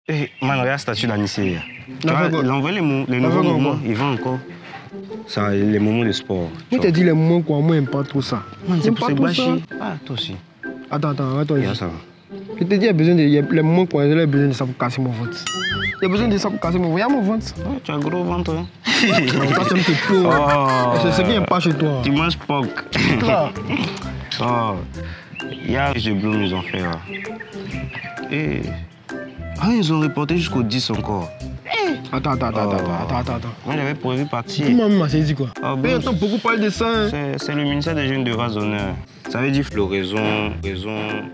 Eh, man, regarde la statue d'Anissé. Il envoie les nouveaux moments, il vend encore. Ça, les moments de sport. Moi, t'as dit les moments quoi, moi, j'aime pas trop ça. Man, c'est pour se bâcher. Ah, toi aussi. Attends, attends. Ça va. Je te dis, il y a besoin de les moments quoi, il y a besoin de ça pour casser mon ventre. Il y a besoin de ça pour casser mon ventre. Il y a mon ventre. Ouais, tu as un gros ventre, hein. Toi, tu aimes tes peaux. C'est bien pas chez toi. Tu manges porc. Là. Oh. Il y a les Bloom, ils ont fait là. Et... Ah, ils ont reporté jusqu'au 10 encore. Attends. Moi, j'avais prévu partir. Tout le monde m'a saisi quoi. Mais entend beaucoup parler de ça. Hein. C'est le ministère des Jeunes de race d'honneur. Ça veut dire floraison, raison.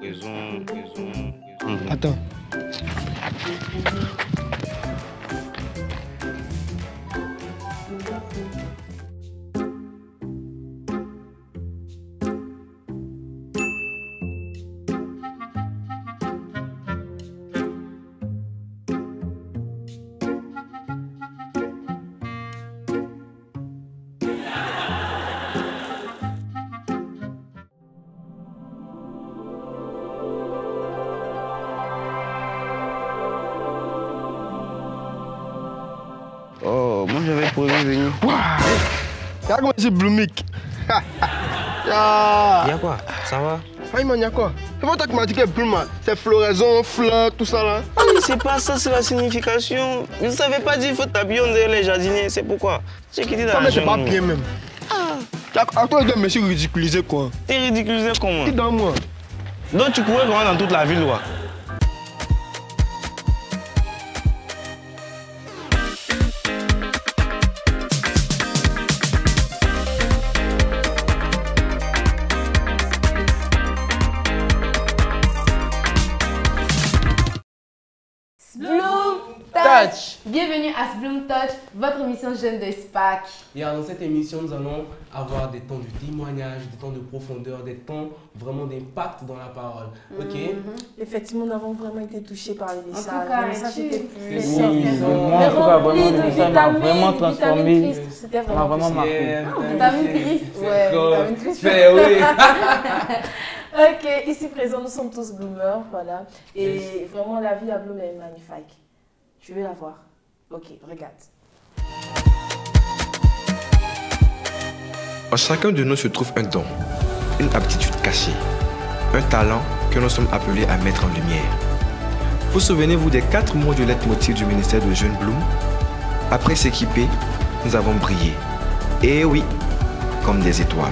Attends. Oh, moi j'avais prévu venir. Regarde comment c'est Bloomic. Y'a quoi? Ça va? Ah, man, y'a quoi? C'est pas toi qui m'as dit que Bloom, c'est floraison, fleurs, tout ça là. Ah, mais c'est pas ça, c'est la signification. Vous savez pas dire qu'il faut t'habiller on dirait les jardiniers, c'est pourquoi? J'ai quitté dans la c'est pas bien même. À toi, je me suis ridiculisé quoi. T'es ridiculisé comment? Qui dans moi? Donc tu courais comment dans toute la ville, quoi? Bienvenue à Bloom Touch, votre émission jeune de SPAC. Et dans cette émission, nous allons avoir des temps de témoignage, des temps de profondeur, des temps vraiment d'impact dans la parole. Ok. Effectivement, nous avons vraiment été touchés par les messages. En tout cas, les messages étaient plus moi, en tout cas, vraiment, ça m'a vraiment transformé. C'était Ça m'a vraiment marqué. Vitamine Christ. Ouais, vitamine Christ. Oui. Ok, ici présent, nous sommes tous bloomers, voilà. Et vraiment, la vie à Bloom est magnifique. Tu veux la voir? Ok, regarde. En chacun de nous se trouve un don, une aptitude cachée, un talent que nous sommes appelés à mettre en lumière. Vous souvenez-vous des 4 mots de leitmotiv du ministère de Jeunes Bloom? Après s'équiper, nous avons brillé. Et oui, comme des étoiles.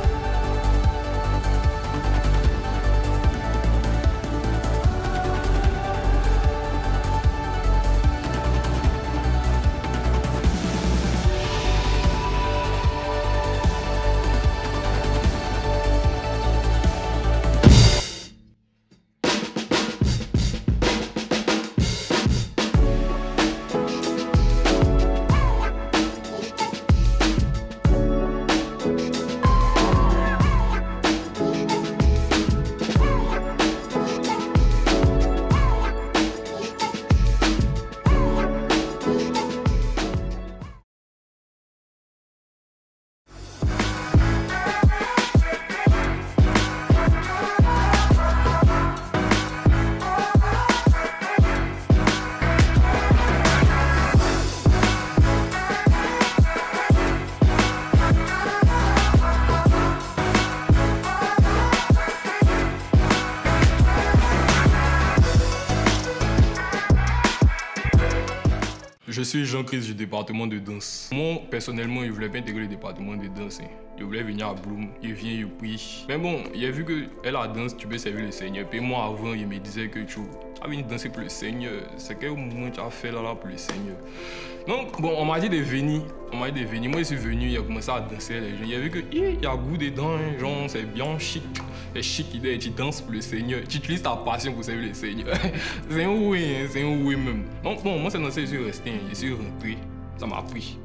Je suis Jean-Christ du département de danse. Moi, personnellement, je voulais pas intégrer le département de danse. Je voulais venir à Bloom, il vient, il prie. Mais bon, il a vu qu'elle a danse, tu peux servir le Seigneur. Puis moi, avant, il me disait que tu as venu danser pour le Seigneur. C'est quel moment tu as fait là pour le Seigneur. Donc, bon, on m'a dit de venir. Moi, je suis venu, il a commencé à danser. Il a vu qu'il y a goût dedans, hein, genre, c'est bien chic. C'est chic, tu danses pour le Seigneur. Tu utilises ta passion pour servir le Seigneur. C'est un oui même. Donc, bon, moi, c'est dans ça que je suis resté, je suis rentré. Ça m'a pris.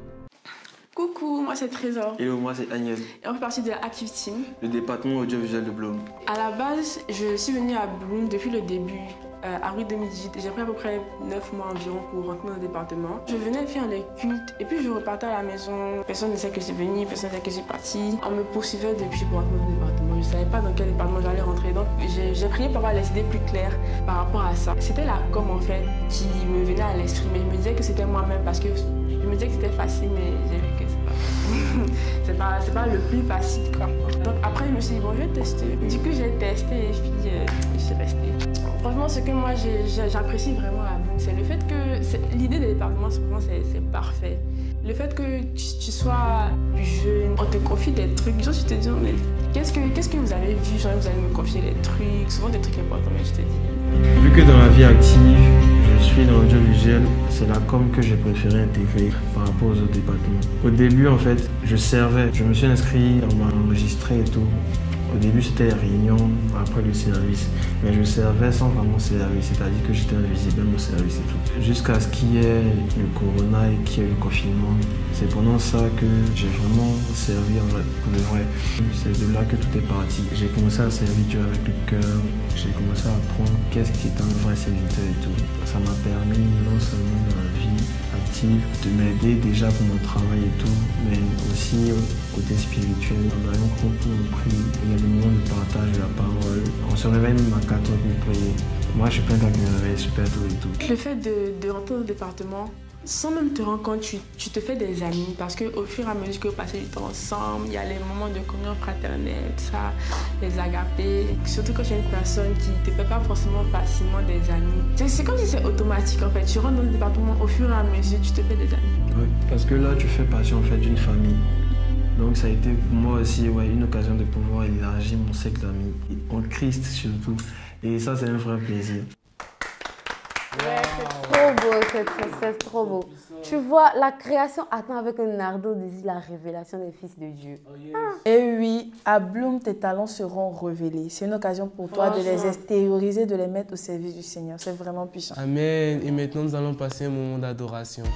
Coucou, moi c'est Trésor. Hello, moi c'est Agnès. Et on fait partie de la Active Team. Le département audiovisuel de Bloom. À la base, je suis venue à Bloom depuis le début, avril 2018. J'ai pris à peu près 9 mois environ pour rentrer dans le département. Je venais faire les cultes et puis je repartais à la maison. Personne ne sait que c'est venu, personne ne sait que c'est parti. On me poursuivait depuis pour rentrer dans le département. ne savais pas dans quel département j'allais rentrer. Donc j'ai prié pour avoir les idées plus claires par rapport à ça. C'était la com en fait qui me venait à l'esprit, mais je me disais que c'était moi-même parce que je me disais que c'était facile, mais j'ai vu que c'est pas le plus facile quoi. Donc après je me suis dit bon, je vais tester. Du coup j'ai testé et puis je suis restée. Franchement, ce que moi j'apprécie vraiment à Bloom, c'est le fait que l'idée des départements, c'est parfait. Le fait que tu sois jeune, on te confie des trucs, genre tu te dis mais qu'est-ce que vous avez vu, genre vous allez me confier des trucs, souvent des trucs importants, mais je te dis. Vu que dans la vie active, je suis dans l'audiovisuel, c'est la com que j'ai préféré intégrer par rapport aux autres départements. Au début, en fait, je servais, je me suis inscrit, on m'a enregistré et tout. Au début, c'était les réunions, après le service. Mais je servais sans vraiment service, c'est-à-dire que j'étais invisible même au service et tout. Jusqu'à ce qu'il y ait le corona et qu'il y ait le confinement. C'est pendant ça que j'ai vraiment servi en vrai, pour le vrai. C'est de là que tout est parti. J'ai commencé à servir Dieu avec le cœur. J'ai commencé à apprendre qu'est-ce qui est un vrai serviteur et tout. Ça m'a permis non seulement dans la vie active de m'aider déjà pour mon travail et tout, mais aussi au côté spirituel. On a un groupe où on prie, il y a des moments de partage de la parole. On se réveille même à 4 heures pour prier. Moi, je suis plein de me réveille super tôt et tout. Le fait de rentrer dans le département, sans même te rendre compte, tu te fais des amis parce qu'au fur et à mesure que vous passez du temps ensemble, il y a les moments de communion fraternelle, ça, les agapés. Surtout quand tu es une personne qui ne te fait pas forcément facilement des amis. C'est comme si c'est automatique en fait. Tu rentres dans le département, au fur et à mesure, tu te fais des amis. Oui, parce que là, tu fais partie en fait d'une famille. Donc ça a été pour moi aussi une occasion de pouvoir élargir mon cercle d'amis, en Christ surtout. Et ça, c'est un vrai plaisir. Ouais, c'est trop beau, c'est trop beau. Tu vois, la création attend avec un ardent désir la révélation des fils de Dieu. Et oui, à Bloom, tes talents seront révélés. C'est une occasion pour toi de les extérioriser, de les mettre au service du Seigneur. C'est vraiment puissant. Amen. Et maintenant, nous allons passer un moment d'adoration.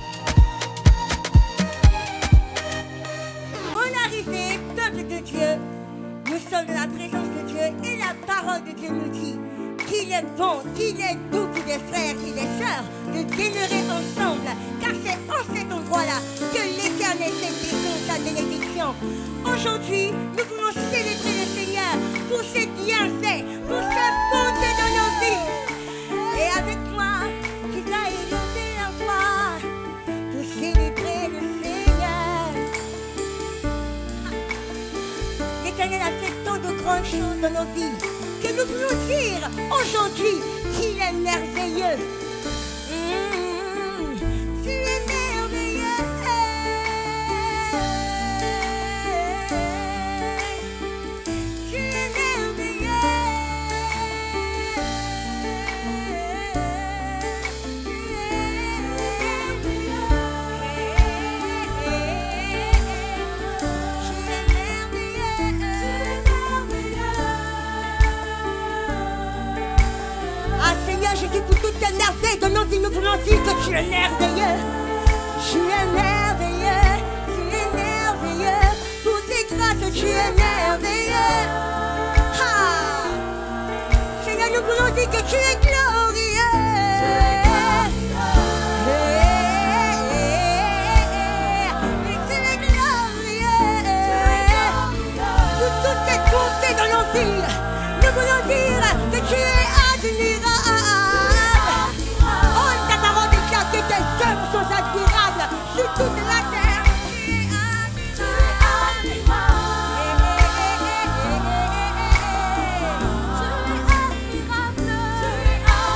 On arrivait, peuple de Dieu. Nous sommes dans la présence de Dieu et la parole de Dieu nous dit qu'il est bon, qu'il est doux pour des frères et des sœurs de demeurer ensemble, car c'est en cet endroit-là que l'Éternel fait sa bénédiction. Aujourd'hui, nous voulons célébrer le Seigneur pour ses bienfaits, pour sa bonté dans nos vies. Et avec moi, tu vas élever la voix pour célébrer le Seigneur. L'Éternel a fait tant de grandes choses dans nos vies que nous voulons dire aujourd'hui qu'il est merveilleux. Tu es merveilleux. Tu es merveilleux. Jésus, pour toutes tes merveilles de nos vies, nous voulons dire que tu es merveilleux. Tu es merveilleux, tu es merveilleux. Pour tes grâces, tu es merveilleux. Seigneur, nous voulons dire que tu es glorieux. Et tu es glorieux. Pour toutes tes bontés dans nos vies, nous voulons dire que tu es admirable. Tes œuvres sont admirables sur toute la terre. Tu es admirable.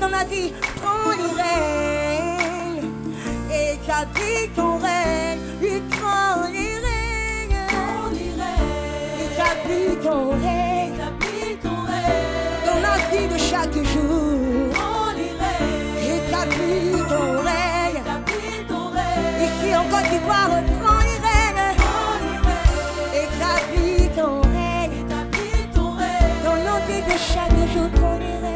dans ma vie, prends les rênes. Établis ton règne, lui prends les rênes. Établis ton règne, dans la vie de chaque jour. Établis ton règne, ici en Côte d'Ivoire, prends les rênes. Établis ton règne, dans nos vies de chaque jour, prends les rênes.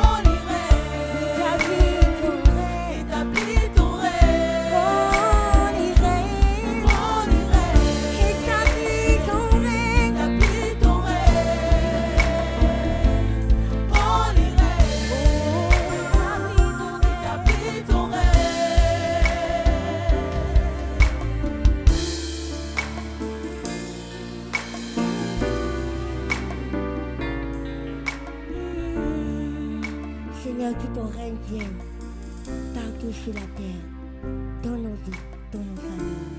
Seigneur, que ton règne vienne partout sur la terre, dans nos vies, dans nos familles.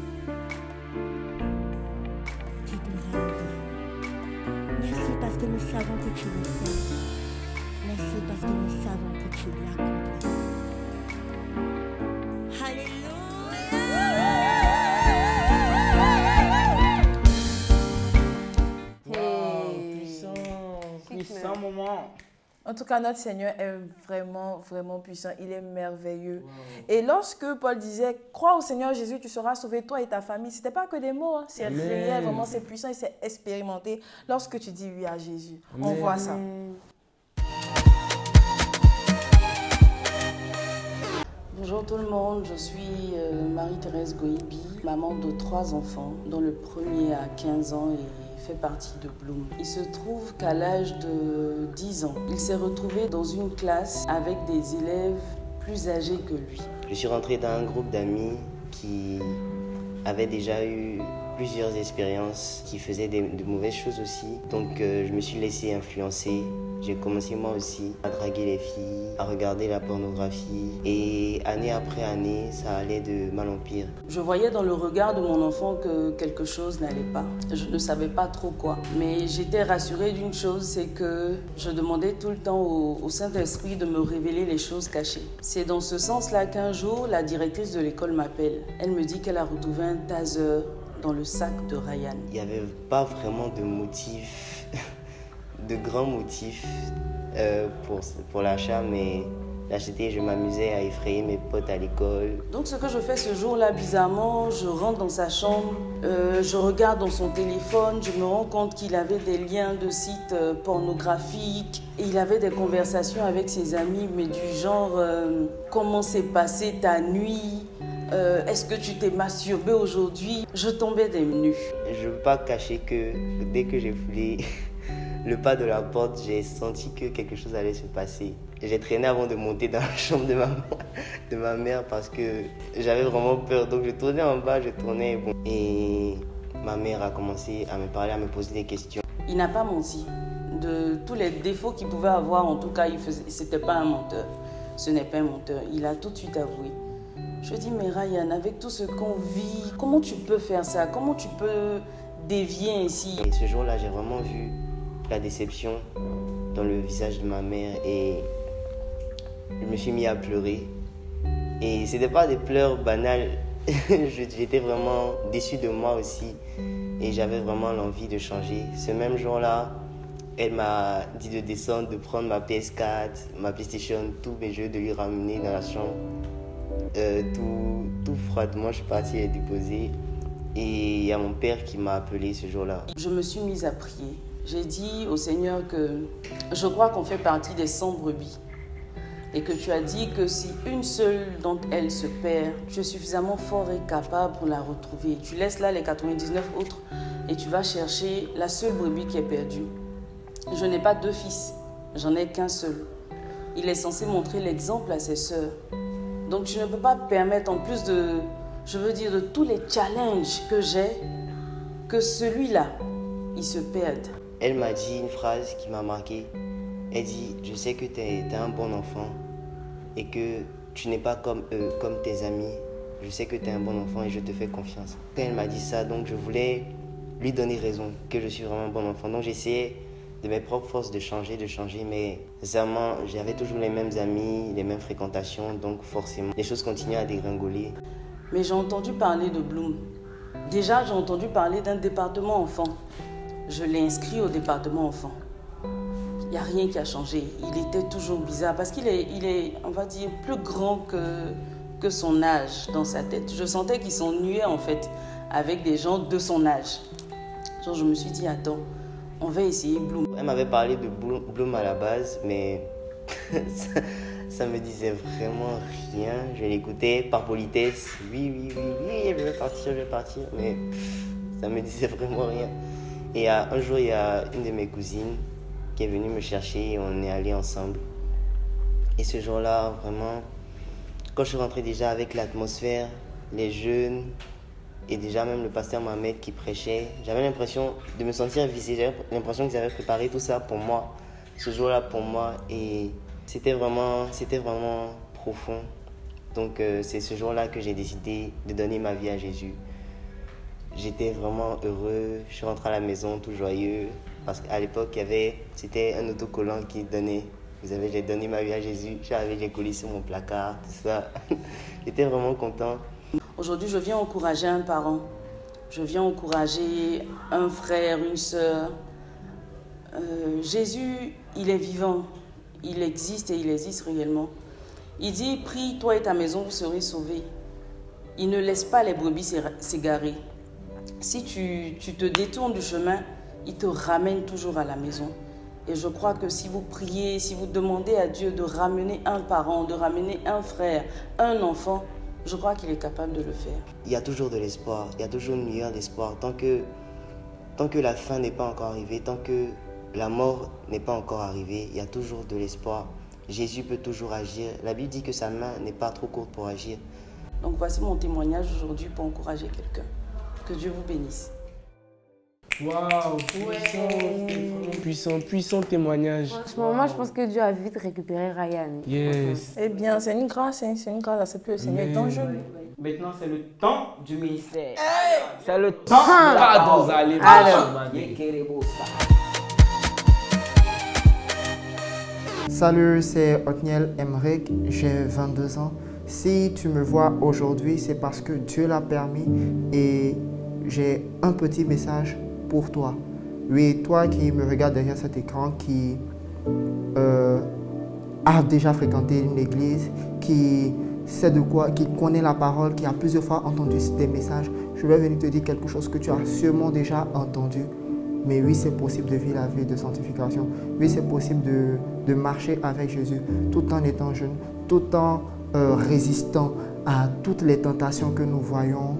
Que ton règne vienne. Merci parce que nous savons que tu le fais. Merci parce que nous savons que tu l'accomplis. Puissant moment. En tout cas, notre Seigneur est vraiment, vraiment puissant. Il est merveilleux. Wow. Et lorsque Paul disait, crois au Seigneur Jésus, tu seras sauvé, toi et ta famille, ce n'était pas que des mots. Hein. C'est réel, vraiment, c'est puissant et c'est expérimenté lorsque tu dis oui à Jésus. Amen. On voit ça. Bonjour tout le monde, je suis Marie-Thérèse Goïbi, maman de 3 enfants, dont le premier a 15 ans et fait partie de Bloom. Il se trouve qu'à l'âge de 10 ans, il s'est retrouvé dans une classe avec des élèves plus âgés que lui. Je suis rentré dans un groupe d'amis qui avaient déjà eu plusieurs expériences, qui faisaient de mauvaises choses aussi. Donc je me suis laissé influencer. J'ai commencé moi aussi à draguer les filles, à regarder la pornographie. Et année après année, ça allait de mal en pire. Je voyais dans le regard de mon enfant que quelque chose n'allait pas. Je ne savais pas trop quoi. Mais j'étais rassurée d'une chose, c'est que je demandais tout le temps au Saint-Esprit de me révéler les choses cachées. C'est dans ce sens-là qu'un jour, la directrice de l'école m'appelle. Elle me dit qu'elle a retrouvé un taser dans le sac de Ryan. Il n'y avait pas vraiment de motif, de grands motifs pour l'achat, mais l'acheter, je m'amusais à effrayer mes potes à l'école. Donc ce que je fais ce jour-là, bizarrement, je rentre dans sa chambre, je regarde dans son téléphone, je me rends compte qu'il avait des liens de sites pornographiques et il avait des conversations avec ses amis, mais du genre comment s'est passée ta nuit? Est-ce que tu t'es masturbé aujourd'hui? Je tombais des nues. Je ne veux pas cacher que dès que j'ai foulé le pas de la porte, j'ai senti que quelque chose allait se passer. J'ai traîné avant de monter dans la chambre de ma mère parce que j'avais vraiment peur. Donc je tournais en bas, je tournais. Bon. Et ma mère a commencé à me parler, à me poser des questions. Il n'a pas menti. De tous les défauts qu'il pouvait avoir, en tout cas, c'était pas un menteur. Ce n'est pas un menteur. Il a tout de suite avoué. Je dis, mais Ryan, avec tout ce qu'on vit, comment tu peux faire ça? Comment tu peux dévier ainsi? Et ce jour-là, j'ai vraiment vu la déception dans le visage de ma mère et je me suis mis à pleurer. Et ce n'était pas des pleurs banals. J'étais vraiment déçu de moi aussi et j'avais vraiment l'envie de changer. Ce même jour-là, elle m'a dit de descendre, de prendre ma PS4, ma PlayStation, tous mes jeux, de lui ramener dans la chambre. Tout froidement, je suis partie les déposer et il y a mon père qui m'a appelé ce jour-là. Je me suis mise à prier. J'ai dit au Seigneur que je crois qu'on fait partie des 100 brebis et que tu as dit que si une seule d'entre elles se perd, tu es suffisamment fort et capable pour la retrouver. Tu laisses là les 99 autres et tu vas chercher la seule brebis qui est perdue. Je n'ai pas 2 fils, j'en ai qu'un seul. Il est censé montrer l'exemple à ses sœurs. Donc tu ne peux pas permettre, en plus de, de tous les challenges que j'ai, que celui-là, il se perde. Elle m'a dit une phrase qui m'a marqué. Elle dit, je sais que tu es un bon enfant et que tu n'es pas comme eux, comme tes amis. Je sais que tu es un bon enfant et je te fais confiance. Quand elle m'a dit ça, donc je voulais lui donner raison, que je suis vraiment un bon enfant. Donc j'essayais mes propres forces de changer, mais sincèrement, j'avais toujours les mêmes amis, les mêmes fréquentations, donc forcément, les choses continuaient à dégringoler. Mais j'ai entendu parler de Bloom. Déjà, j'ai entendu parler d'un département enfant. Je l'ai inscrit au département enfant. Il n'y a rien qui a changé. Il était toujours bizarre parce qu'il est, on va dire, plus grand que son âge dans sa tête. Je sentais qu'il s'ennuyait en fait avec des gens de son âge. Genre, je me suis dit, attends, on va essayer Bloom. Elle m'avait parlé de Bloom à la base, mais ça me disait vraiment rien. Je l'écoutais par politesse. Oui, je vais partir, mais ça me disait vraiment rien. Et un jour, il y a une de mes cousines qui est venue me chercher et on est allés ensemble. Et ce jour-là, vraiment, quand je suis rentré déjà avec l'atmosphère, les jeunes, et déjà même le pasteur Mohamed qui prêchait, j'avais l'impression de me sentir visé, j'avais l'impression qu'ils avaient préparé tout ça pour moi, ce jour-là pour moi, et c'était vraiment profond. Donc c'est ce jour-là que j'ai décidé de donner ma vie à Jésus. J'étais vraiment heureux, je suis rentré à la maison tout joyeux, parce qu'à l'époque, c'était un autocollant qui donnait, j'ai donné ma vie à Jésus, j'ai collé sur mon placard, tout ça. J'étais vraiment content. Aujourd'hui, je viens encourager un parent, je viens encourager un frère, une sœur. Jésus, il est vivant, il existe et il existe réellement. Il dit, prie, toi et ta maison, vous serez sauvés. Il ne laisse pas les brebis s'égarer. Si tu te détournes du chemin, il te ramène toujours à la maison. Et je crois que si vous priez, si vous demandez à Dieu de ramener un parent, de ramener un frère, un enfant, je crois qu'il est capable de le faire. Il y a toujours de l'espoir, il y a toujours une lueur d'espoir. Tant que la fin n'est pas encore arrivée, tant que la mort n'est pas encore arrivée, il y a toujours de l'espoir. Jésus peut toujours agir. La Bible dit que sa main n'est pas trop courte pour agir. Donc voici mon témoignage aujourd'hui pour encourager quelqu'un. Que Dieu vous bénisse. Waouh, puissant témoignage. Franchement, moi je pense que Dieu a vite récupéré Ryan. Yes. Eh bien, c'est une grâce, c'est une grâce. C'est plus le Seigneur est en jeu. Maintenant, c'est le temps du ministère. C'est le temps de la parole. Salut, c'est Othniel Emmerich, j'ai 22 ans. Si tu me vois aujourd'hui, c'est parce que Dieu l'a permis et j'ai un petit message pour toi. Oui, toi qui me regardes derrière cet écran, qui a déjà fréquenté une église, qui sait de quoi, qui connaît la parole, qui a plusieurs fois entendu des messages, je vais venir te dire quelque chose que tu as sûrement déjà entendu. Mais oui, c'est possible de vivre la vie de sanctification. Oui, c'est possible de marcher avec Jésus tout en étant jeune, tout en résistant à toutes les tentations que nous voyons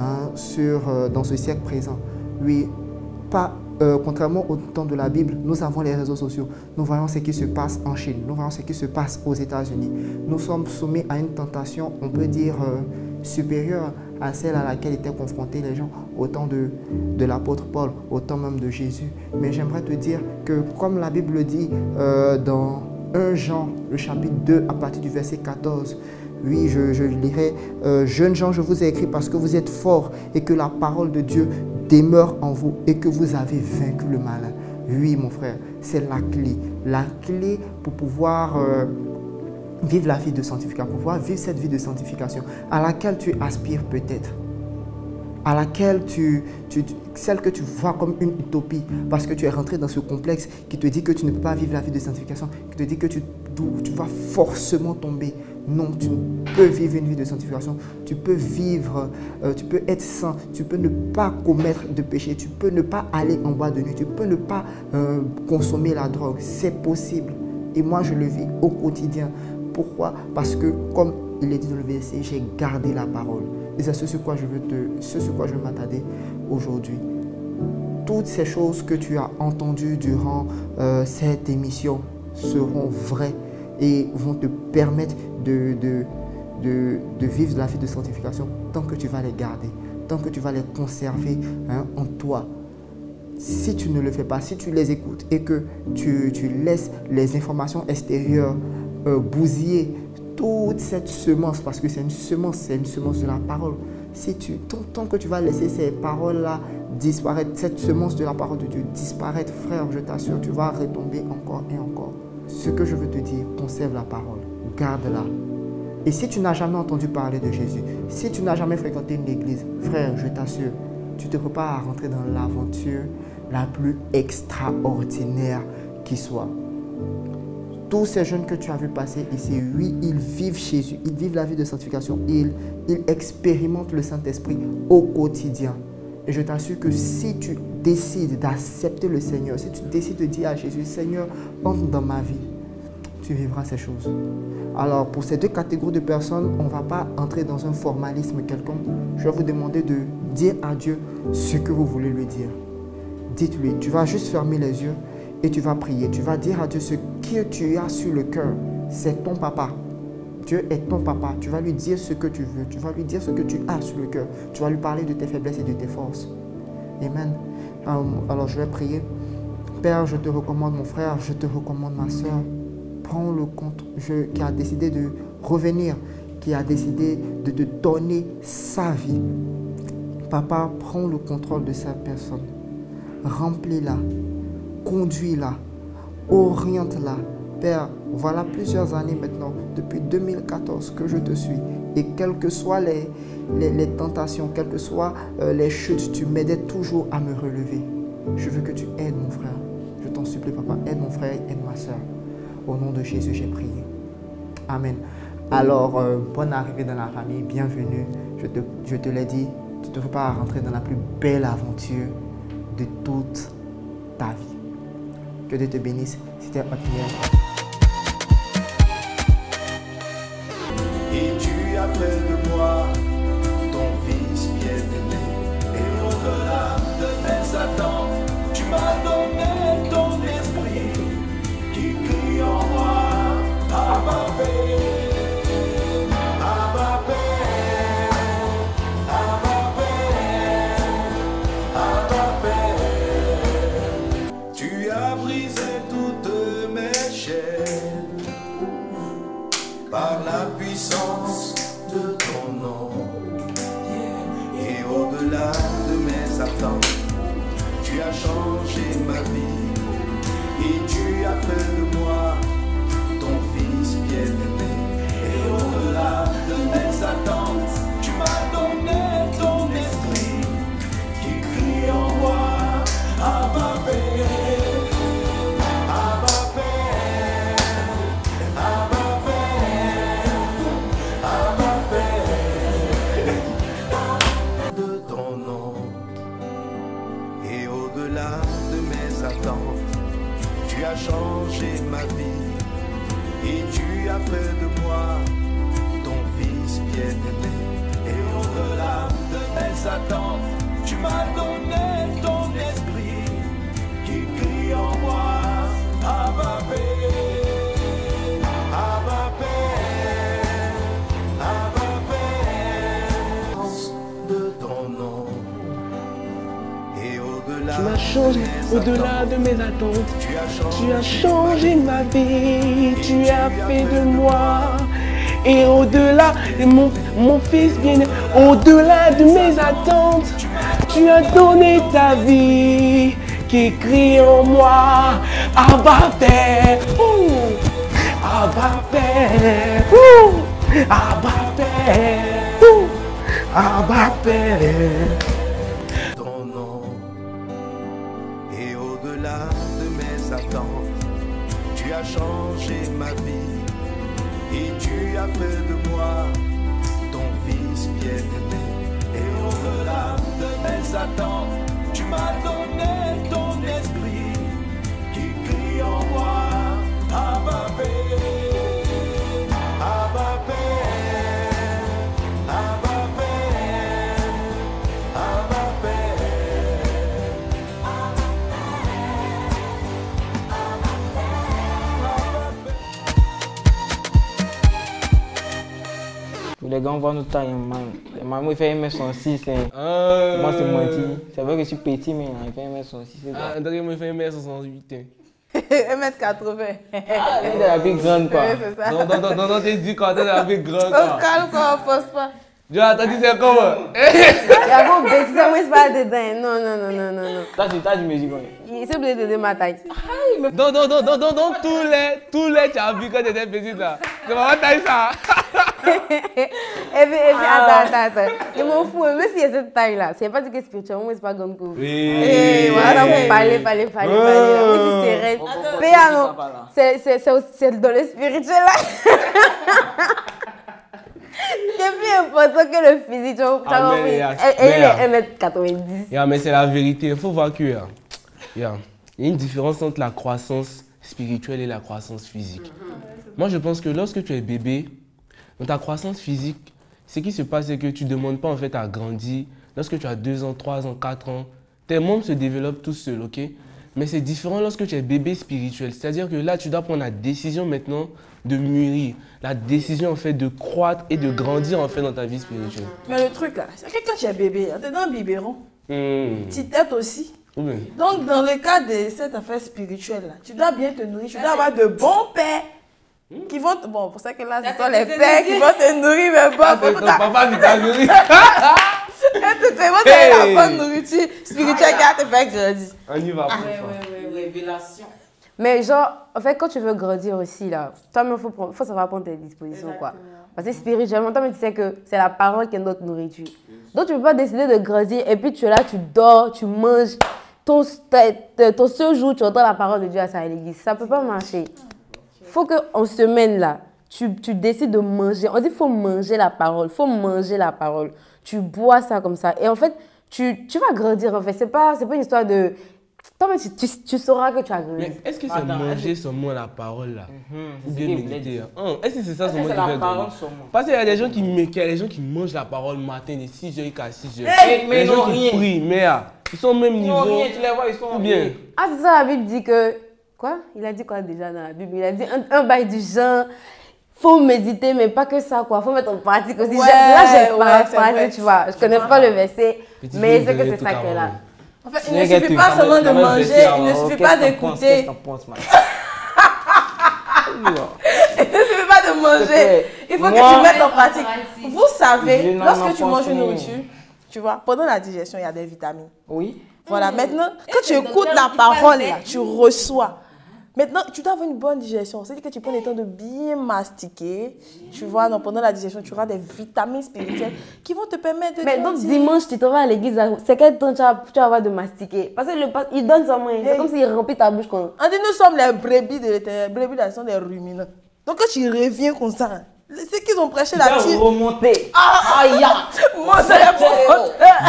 dans ce siècle présent. Oui, contrairement au temps de la Bible, nous avons les réseaux sociaux. Nous voyons ce qui se passe en Chine, nous voyons ce qui se passe aux États-Unis. Nous sommes soumis à une tentation, on peut dire, supérieure à celle à laquelle étaient confrontés les gens au temps de l'apôtre Paul, au temps même de Jésus. Mais j'aimerais te dire que, comme la Bible le dit dans 1 Jean, le chapitre 2, à partir du verset 14, oui, je lirai, jeunes gens, je vous ai écrit parce que vous êtes forts et que la parole de Dieu demeure en vous et que vous avez vaincu le mal. Oui, mon frère, c'est la clé pour pouvoir vivre la vie de sanctification, pour pouvoir vivre cette vie de sanctification à laquelle tu aspires peut-être, à laquelle celle que tu vois comme une utopie parce que tu es rentré dans ce complexe qui te dit que tu ne peux pas vivre la vie de sanctification, qui te dit que tu vas forcément tomber. Non, tu peux vivre une vie de sanctification, tu peux vivre, tu peux être saint, tu peux ne pas commettre de péché, tu peux ne pas aller en boîte de nuit, tu peux ne pas consommer la drogue, c'est possible. Et moi, je le vis au quotidien. Pourquoi? Parce que, comme il est dit dans le verset, j'ai gardé la parole. Et c'est ce sur quoi je veux m'attarder aujourd'hui. Toutes ces choses que tu as entendues durant cette émission seront vraies et vont te permettre de vivre la vie de sanctification tant que tu vas les garder, tant que tu vas les conserver en toi. Si tu ne le fais pas, si tu les écoutes et que tu laisses les informations extérieures bousiller toute cette semence, parce que c'est une semence de la parole. Tant que tu vas laisser ces paroles-là disparaître, cette semence de la parole de Dieu disparaître, frère, je t'assure, tu vas retomber encore et encore. Ce que je veux te dire, conserve la parole, garde-la. Et si tu n'as jamais entendu parler de Jésus, si tu n'as jamais fréquenté une église, frère, je t'assure, tu te prépares à rentrer dans l'aventure la plus extraordinaire qui soit. Tous ces jeunes que tu as vu passer ici, oui, ils vivent Jésus, ils vivent la vie de sanctification, ils expérimentent le Saint-Esprit au quotidien. Et je t'assure que si tu décides d'accepter le Seigneur, si tu décides de dire à Jésus, Seigneur, entre dans ma vie, tu vivras ces choses. Alors, pour ces deux catégories de personnes, on ne va pas entrer dans un formalisme quelconque. Je vais vous demander de dire à Dieu ce que vous voulez lui dire. Dites-lui, tu vas juste fermer les yeux et tu vas prier. Tu vas dire à Dieu ce que tu as sur le cœur. C'est ton papa. Dieu est ton papa. Tu vas lui dire ce que tu veux. Tu vas lui dire ce que tu as sur le cœur. Tu vas lui parler de tes faiblesses et de tes forces. Amen. Alors, je vais prier. Père, je te recommande mon frère, je te recommande ma soeur. Prends le compte, qui a décidé de revenir, qui a décidé de te donner sa vie. Papa, prends le contrôle de cette personne. Remplis-la, conduis-la, oriente-la. Père, voilà plusieurs années maintenant, depuis 2014 que je te suis. Et quelles que soient les tentations, quelles que soient les chutes, tu m'aidais toujours à me relever. Je veux que tu aides mon frère. Je t'en supplie, papa, aide mon frère, aide ma soeur. Au nom de Jésus, j'ai prié. Amen. Alors, bonne arrivée dans la famille, bienvenue. Je te l'ai dit, tu te prépares à rentrer dans la plus belle aventure de toute ta vie. Que Dieu te bénisse. C'était Otniel. Et tu as fait de moi ton fils bien-aimé. Et au-delà de mes attentes, tu m'as donné ton esprit qui crie en moi. Abba Père, Abba Père, Abba Père, Abba Père. Tu as brisé toutes mes chaînes par la puissance de ton nom. Et au-delà de mes attentes, tu as changé ma vie. Et tu as fait de moi ton fils bien-aimé. Et au-delà de mes attentes, tu m'as donné ton esprit qui crie en moi. Abba Père, Abba Père, Abba Père, Abba Père. De ton nom. Et au-delà de mes attentes, tu as changé ma vie. Et tu as fait de moi ton fils bien-aimé. Et au-delà de mes attentes, tu m'as donné ton esprit qui crie en moi. Abba Père, Abba Père, Abba Père. De ton nom. Et au-delà. Tu m'as changé au-delà de mes attentes. Tu as changé ma vie. Tu as fait de moi. Et au-delà de mon fils bien-aimé, au-delà de mes attentes, tu as donné ta vie qui crie en moi. Abba Père, Abba Père, Abba Père, Abba Père. Ton nom. Et au-delà de mes attentes, tu as changé ma vie. Et tu as fait de moi ton fils bien-aimé. Et au-delà de mes attentes, tu m'as donné ton esprit qui crie en moi. Abba Père, Abba Père, Abba Père, Abba Père. Les gars, on voit notre taille, maman, il fait 1m66. Moi, c'est menti. C'est vrai que je suis petit, mais il fait 1m66. Ah, André, moi, il fait 1m68. 1m80. Elle est la plus grande, quoi. Oui, c'est ça. Non, t'es dit quoi, t'es la plus grande, quoi. Calme, quoi, force pas. T'as dit c'est comment? Il y a bon bêtise, moi c'est pas dedans. Non. T'as du musique. Il s'est oublié de donner ma taille. Non, tous les tu as vu quand tu étais petite là. C'est vraiment taille ça. Et puis, attends. Je m'en fous, même si il y a cette taille là, c'est pas dit que spirituellement, c'est pas grande couvre. Oui. Voilà, vous parlez. Oui, c'est vrai. Péano, c'est dans le spirituel là. C'est plus important que le physique, tu vois. Elle est 1m90. Mais c'est la vérité, il faut voir que il y a une différence entre la croissance spirituelle et la croissance physique. Moi, je pense que lorsque tu es bébé, dans ta croissance physique, ce qui se passe, c'est que tu ne demandes pas en fait à grandir. Lorsque tu as 2 ans, 3 ans, 4 ans, tes membres se développent tout seuls, ok? Mais c'est différent lorsque tu es bébé spirituel. C'est-à-dire que là, tu dois prendre la décision maintenant de mûrir. La décision en fait de croître et de grandir en fait dans ta vie spirituelle. Mais le truc là, c'est que quand tu es bébé, tu es dans un biberon. Tu t'aides aussi. Oui. Donc dans le cas de cette affaire spirituelle là, tu dois bien te nourrir. Tu dois avoir de bons pères. Qui vont te... Bon, pour ça que là, ce sont les pères qui vont te nourrir, mais bon, ton papa qui t'a nourri. Tu vas la bonne nourriture spirituelle qui va te faire grandir. On y va. Révélation. Mais genre, en fait, quand tu veux grandir aussi, là, toi-même, il faut savoir prendre tes dispositions, quoi. Parce que spirituellement, toi-même, tu sais que c'est la parole qui est notre nourriture. Donc, tu ne peux pas décider de grandir et puis tu es là, tu dors, tu manges. Ton seul jour, tu entends la parole de Dieu à l'église. Ça ne peut pas marcher. Il faut qu'en semaine, là, tu décides de manger. On dit qu'il faut manger la parole. Il faut manger la parole. Tu bois ça comme ça. Et en fait, tu vas grandir, en fait. Ce n'est pas une histoire de... Toi, tu sauras que tu as grandi. Mais est-ce que c'est manger seulement la parole, là? Ou bien méditer? Est-ce que c'est ça seulement qui fait grandir? Parce qu'il y a des gens qui mangent la parole matin de 6h jusqu'à 6h. Mais les gens qui prient, mais ils sont au même niveau. Non, tu les vois, ils sont bien. Ah, c'est ça, la Bible dit que... Quoi? Il a dit quoi déjà dans la Bible? Il a dit un bail du genre, faut méditer, mais pas que ça, quoi. Faut mettre en pratique aussi. Là, j'ai pas tu vois. Je connais pas le verset, mais c'est que c'est ça qu'elle a. En fait, il ne suffit pas seulement de manger, il ne suffit pas d'écouter. Il ne suffit pas de manger, il faut que tu mettes en pratique. Vous savez, lorsque tu manges une nourriture, tu vois, pendant la digestion, il y a des vitamines. Oui. Voilà, maintenant, quand tu écoutes la parole, là, tu reçois. Maintenant, tu dois avoir une bonne digestion. C'est-à-dire que tu prends le temps de bien mastiquer. Tu vois, donc pendant la digestion, tu auras des vitamines spirituelles qui vont te permettre de... Mais donc dimanche, tu te vas à l'église, c'est quel temps tu vas avoir de mastiquer? Parce que il donne son moyen. C'est comme s'il remplit ta bouche. On dit nous sommes les brebis de l'éternel. Les brebis, là, sont des ruminants. Donc quand tu reviens comme ça, c'est qu'ils ont prêché là-dessus. Remonter. Aïe! Moi, c'est la profondeur.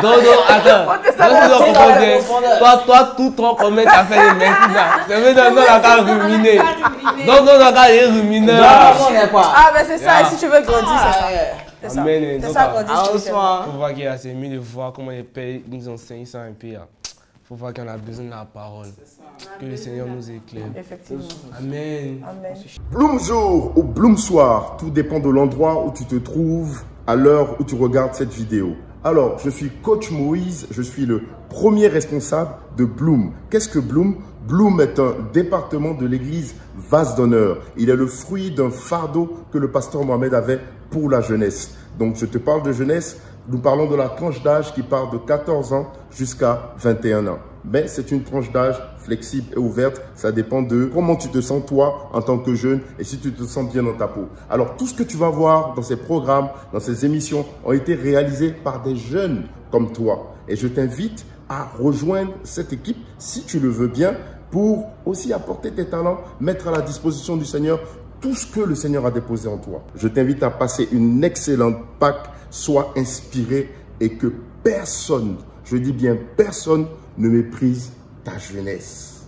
Non, toi, tout ton commet, t'as fait des merdes là. C'est vrai, dans la carte ruminée. Dans la carte ruminée. Ah, mais c'est ça, si tu veux grandir, c'est ça. C'est ça, grandir. Faut voir qu'il y a assez mieux de voir comment les pères nous enseignent ça un peu. Faut voir qu'on a besoin de la parole. Que le Seigneur nous éclaire. Effectivement. Amen. Bloom jour ou Bloom soir, tout dépend de l'endroit où tu te trouves à l'heure où tu regardes cette vidéo. Alors, je suis Coach Moïse, je suis le premier responsable de Bloom. Qu'est-ce que Bloom? Bloom est un département de l'église Vase d'honneur. Il est le fruit d'un fardeau que le pasteur Mohamed avait pour la jeunesse. Donc, je te parle de jeunesse. Nous parlons de la tranche d'âge qui part de 14 ans jusqu'à 21 ans. Mais c'est une tranche d'âge flexible et ouverte. Ça dépend de comment tu te sens toi en tant que jeune et si tu te sens bien dans ta peau. Alors tout ce que tu vas voir dans ces programmes, dans ces émissions ont été réalisés par des jeunes comme toi. Et je t'invite à rejoindre cette équipe si tu le veux bien pour aussi apporter tes talents, mettre à la disposition du Seigneur tout ce que le Seigneur a déposé en toi. Je t'invite à passer une excellente Pâques. Sois inspiré et que personne, je dis bien personne, ne méprise ta jeunesse.